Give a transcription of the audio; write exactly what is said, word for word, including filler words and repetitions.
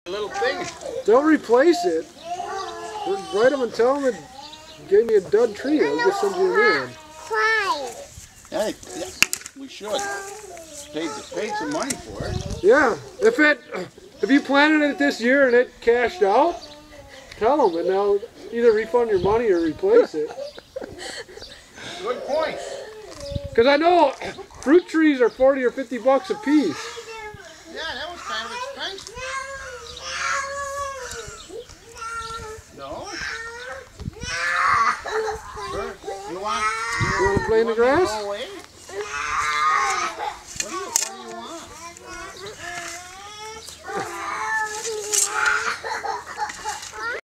Little thing. They'll replace it. Write them and tell them it gave me a dud tree. I'll just send you a new one. Hey, yeah, we should. Paid, paid some money for it. Yeah. If it, if you planted it this year and it cashed out, tell them and they'll either refund your money or replace it. Good point. Because I know fruit trees are forty or fifty bucks a piece. Yeah, that was kind of expensive. No? You want, You want to play in the grass?